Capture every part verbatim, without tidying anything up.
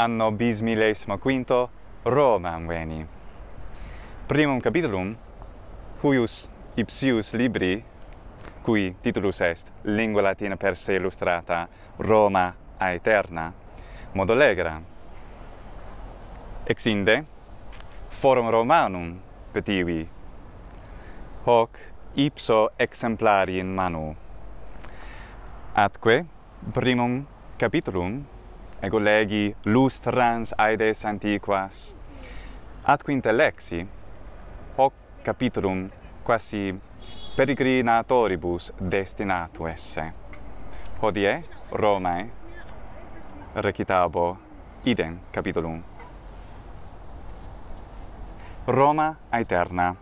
anno bismillesimo quinto, Romam veni. Primum capitulum, huius ipsius libri, cui titulus est Lingua Latina per se illustrata Roma aeterna, modo legra. Exinde, Forum Romanum petivi, hoc ipso exemplari in manu. Atque primum capitulum ego legi lustrans aedes antiquas, atque intellexi, hoc capitulum quasi peregrinatoribus destinatu esse. Hodie Romae recitabo idem capitulum. Roma aeterna.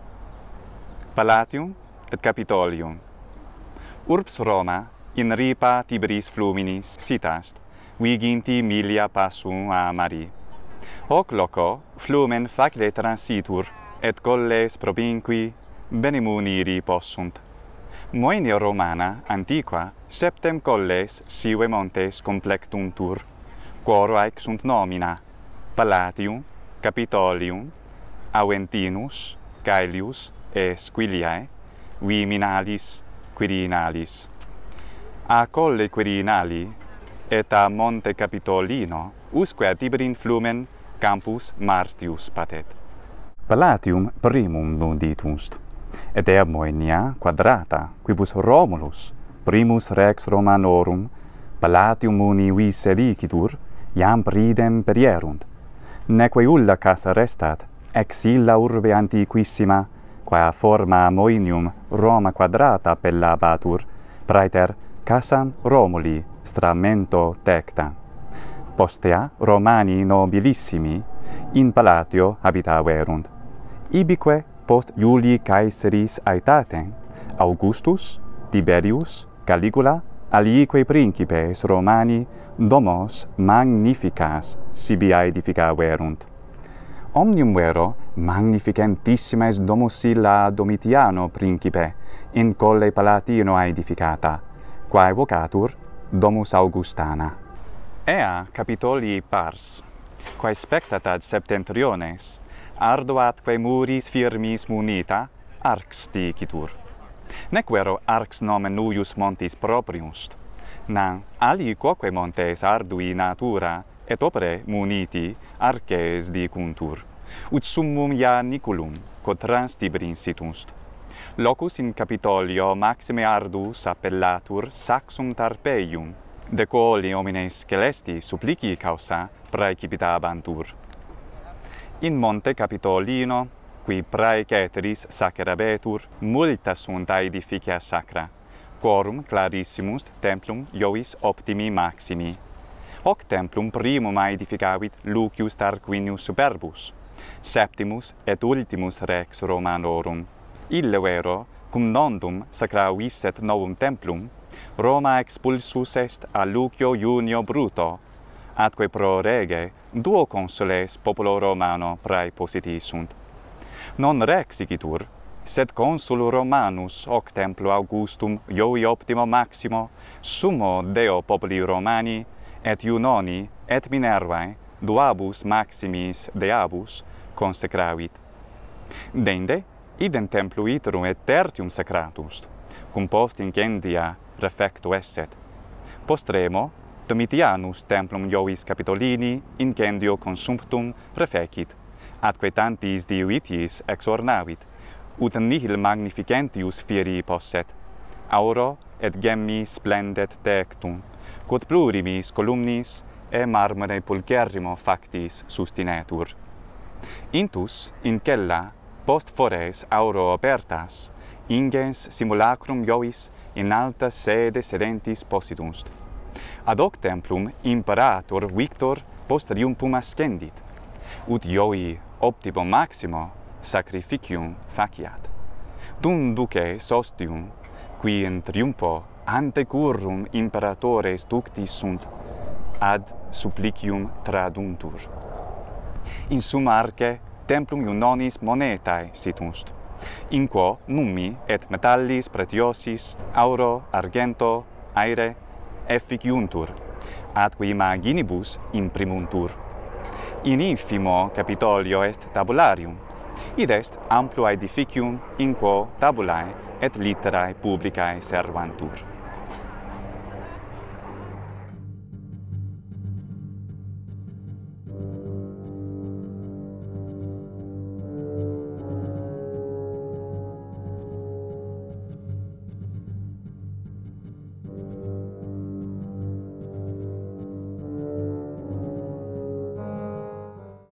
Palatium et Capitolium. Urbs Roma in ripa Tiberis fluminis sitast, viginti milia passum a mari. Hoc loco flumen facile transitur, et colles propinqui benemuniri possunt. Moenia Romana antiqua septem colles sive montes complectuntur, quoro haec sunt nomina Palatium, Capitolium, Aventinus, Caelius e Squiliae, Viminalis, Quirinalis. A colle Quirinali et a monte Capitolino usque a Tiberin flumen campus Martius patet. Palatium primum nuditust, et ea Moenia quadrata, quibus Romulus, primus rex Romanorum, Palatium uni vis edicitur, iam pridem perierunt, neque ulla casa restat, ex illa urbe antiquissima, qua forma Moenium Roma quadrata appellabatur, praeter casam Romuli stramento tecta. Postea Romani nobilissimi in palatio habitaverunt. Ibique post Iulii Caesaris aetatem, Augustus, Tiberius, Caligula, alique principes Romani domos magnificas sibi aedificaverunt. Omnium vero magnificentissimes domus illa Domitiano principe in colle Palatino aedificata, quae vocatur Domus Augustana. Ea Capitolii pars, quae spectat ad septentriones, arduatque muris firmis munita, arx dicitur. Nec vero arx nomen nuius montis proprius, nam ali quoque montes ardui natura et opere muniti arces dicuntur, ut summum ianiculum, quod trans Tiberin situnt. Locus in Capitolio maxime ardus appellatur Saxum Tarpeium, de quoli homines celesti supplici causa praecipitabantur. In monte Capitolino, qui praeceteris sacrabetur, multa sunt aedificia sacra, quorum clarissimus templum Iovis optimi maximi. Hoc templum primum aedificavit Lucius Tarquinius Superbus, septimus et ultimus rex Romanorum. Ille vero, cum nondum sacra visset novum templum, Roma expulsus est a Lucio Junio Bruto, atque pro rege duo consules populo Romano praepositi sunt. Non rexicitur, sed consul Romanus hoc templo Augustum Ioi optimo maximo, summo Deo populi Romani, et Iunoni et Minervae, duabus maximis deabus, consecravit. Dende, idem templu iterum et tertium sacratus, cum post incendia refecto esset. Postremo, Domitianus templum Iovis Capitolini incendio consumptum refecit, atque tantis divitis exornavit, ut nihil magnificentius fieri posset. Auro et gemmi splendet tectum, quod plurimis columnis e marmore pulcherrimo factis sustinetur. Intus, in cella, post fores auro apertas, ingens simulacrum Iovis in alta sede sedentis possidunst. Ad hoc templum imperator Victor post triumphum ascendit, ut Ioi optimo maximo sacrificium faciat. Dum duces ostium, qui in triumpho ante currum imperatores ductis sunt, ad supplicium traduntur. In summa arce templum Iunonis monetae situnt, in quo nummi et metallis pretiosis, auro, argento, aere, efficiuntur, atque imaginibus imprimuntur. In infimo Capitolio est tabularium, id est amplo aedificium in quo tabulae et litterae publicae servantur.